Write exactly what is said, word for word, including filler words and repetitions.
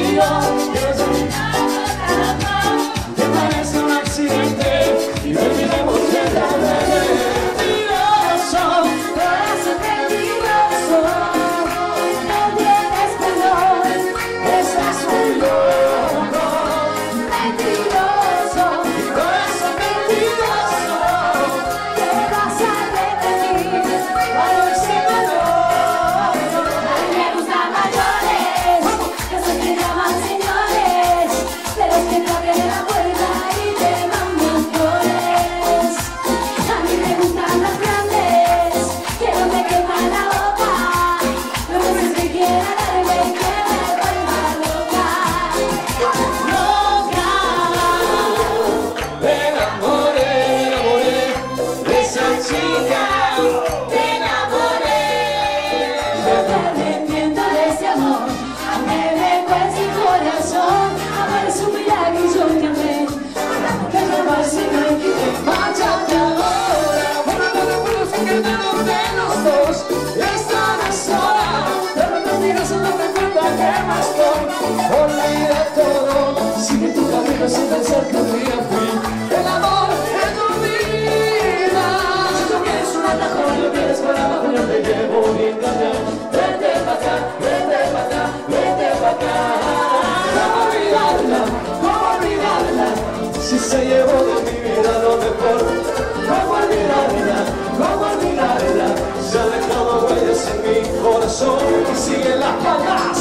Que parece un accidente y terminemos de la mentiroso, corazón mentiroso, no tienes perdón, estás muy loco, mentiroso, corazón mentiroso. te vas a arrepentir, cuando se valor. A mí me gustan mayores, que se te llaman señores, de los que te abren la puerta y te mandan flores. A mí me gustan las grandes, que no me queman la boca, los hombres que quieran darme y que me vuelva loca. Loca, me enamoré, me enamoré de esa chica, me enamoré. No te arrepiento de ese amor, aunque me cueste el corazón. Amar es un milagro y yo te amé, que no va a ser que Márchate ahora, bueno, bueno, bueno, sé que de los de los dos estarás sola. Pero no digas en donde cuenta que más estoy. Olvida todo, sigue tu camino sin pensar que un día fui el amor de tu vida. Si tú quieres un atajo y lo quieres para abajo, yo te llevo bien cañón. Vete pa' acá, vete pa' acá, vete pa' acá. ¿Cómo olvidarla? ¿Cómo olvidarla? Si se llevó de mi vida lo mejor. ¿Cómo olvidarla? ¿Cómo olvidarla? Se ha dejado huellas en mi corazón y sigue las palabras.